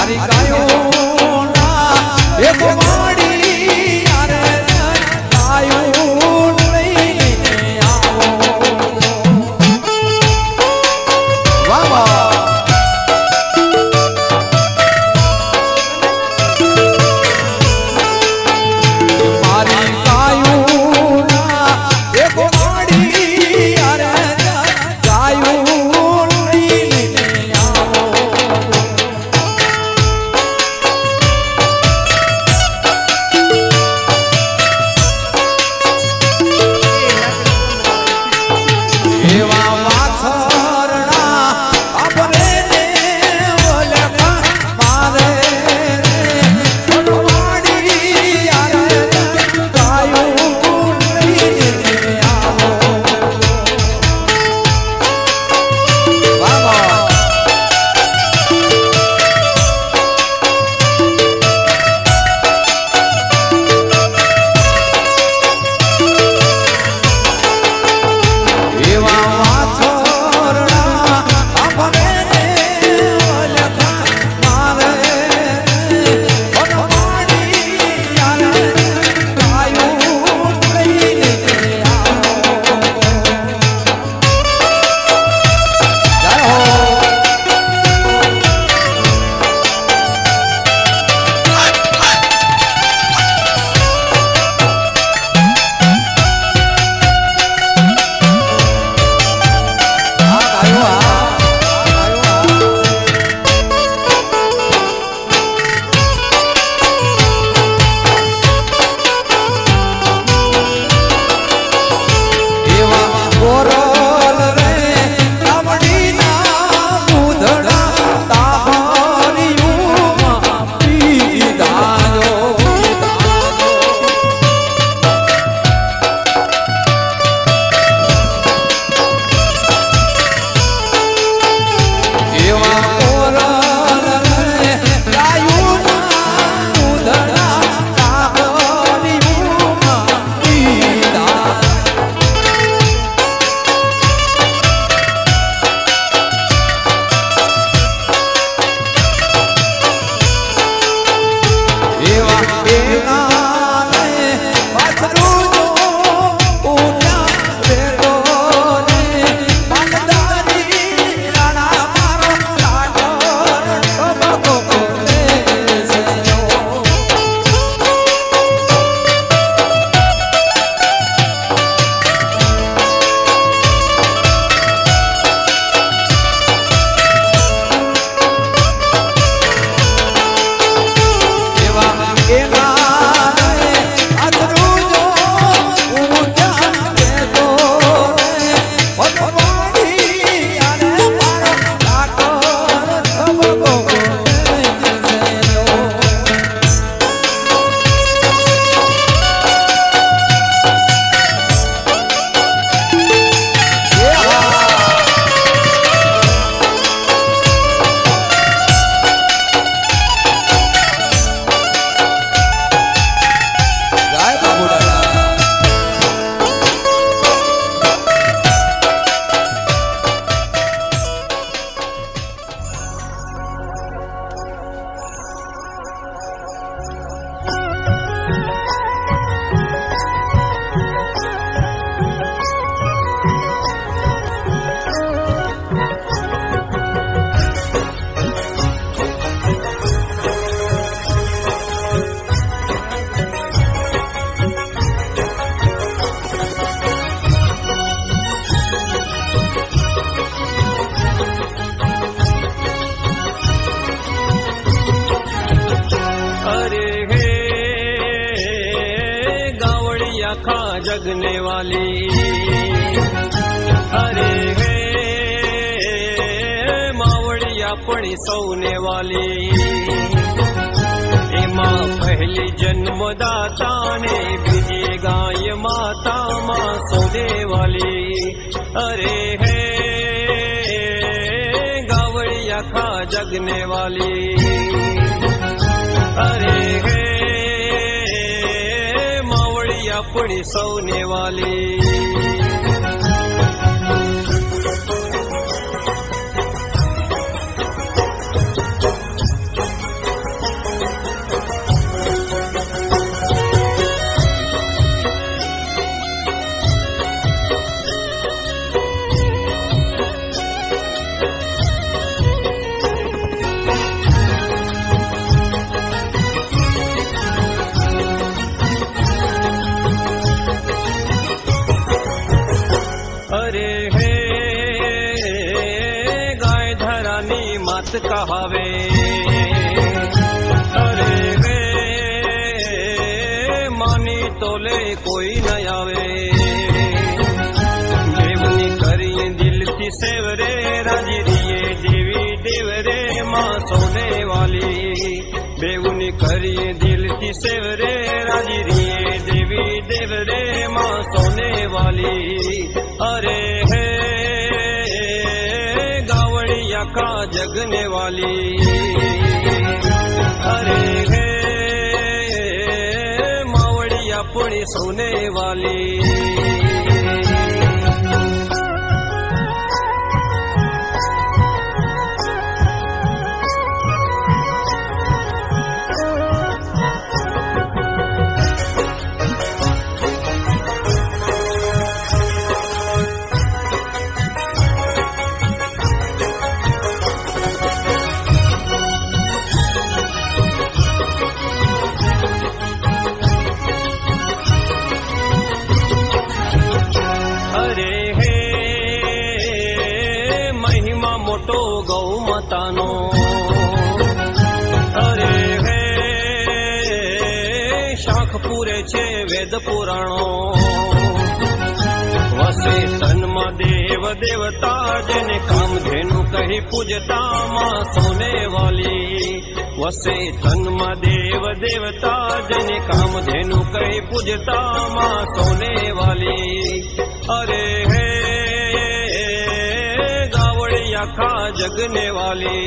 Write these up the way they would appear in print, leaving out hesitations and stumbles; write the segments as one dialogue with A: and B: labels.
A: जगने वाली अरे हे मावड़िया पड़ी सौने वाली एमा पहली जन्मदाता ने बीजे गाय माता माँ सोने वाली अरे हे गावड़िया खा जगने वाली अरे हे मावड़िया पड़ी सौने वाली मात कहावे। अरे हे मानी तोले कोई न आवे। देवनी करी दिल की सेवरे राजी दिए देवी देवरे माँ सोने वाली। बेवनी करी दिल की सेवरे राजी दिए देवी देवरे माँ सोने वाली। अरे हे गावड़िया का जगने वाली। अरे हे मावड़िया पुणी सोने वाली। मोटो गौ मातानो। अरे हे शाख पूरे छे वेद पुराणो। वसे तन में देव देवता जेने कामधेनु कही पूजता माँ सोने वाली। वसे तन में देव देवता जेने कामधेनु कही पूजता माँ सोने वाली। अरे हे खा जगने वाली।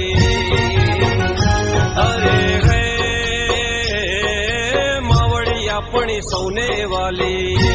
A: अरे हे मावड़ी अपनी सोने वाली।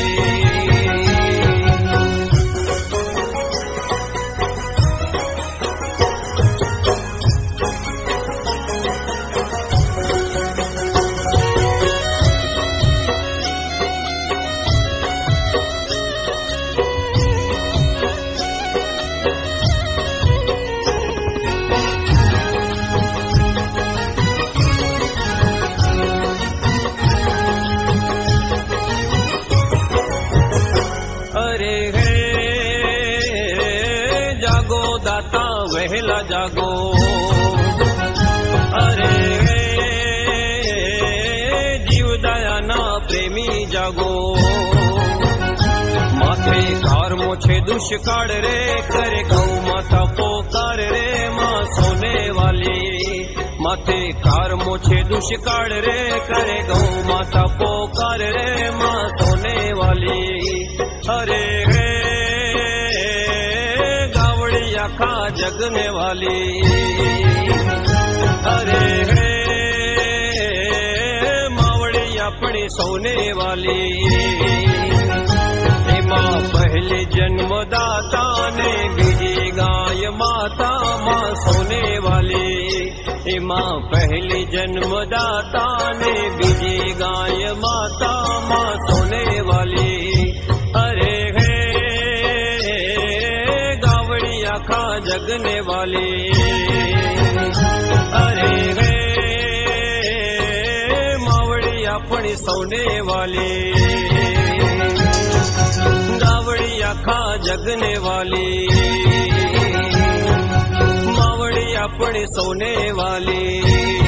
A: अरे हे जागो दाता वहला जागो। अरे हे जीव दया ना प्रेमी जागो। माथे कार मोछे दुष्काळ रे करे गौ माता पोकार रे माँ सोने वाली। माथे कार मोछे दुष्काळ रे करे गौ माता पोकार रे माँ सोने वाली। अरे हे गावड़िया खा जगने वाली। अरे हे मावड़ी अपनी सोने वाली। माँ पहले जन्मदाता ने बीजी गाय माता माँ सोने वाली। माँ पहले जन्मदाता ने बीजी गाय माता माँ सोने वाली। अरे हे गावड़िया खा जगने वाली। अरे हे मावड़ी अपनी सोने वाली। गावड़िया खा जगने वाली। मावड़ी अपनी सोने वाली।